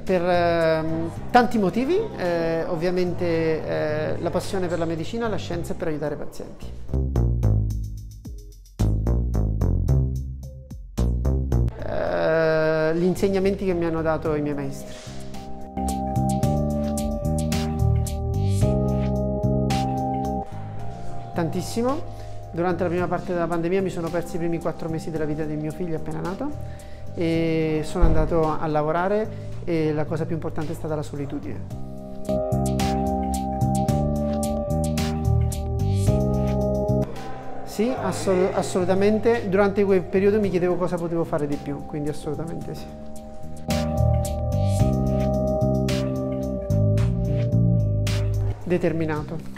Per tanti motivi, ovviamente la passione per la medicina, la scienza e per aiutare i pazienti. Gli insegnamenti che mi hanno dato i miei maestri. Tantissimo. Durante la prima parte della pandemia mi sono persi i primi 4 mesi della vita del mio figlio appena nato e sono andato a lavorare e la cosa più importante è stata la solitudine. Sì, assolutamente. Durante quel periodo mi chiedevo cosa potevo fare di più, quindi assolutamente sì. Determinato.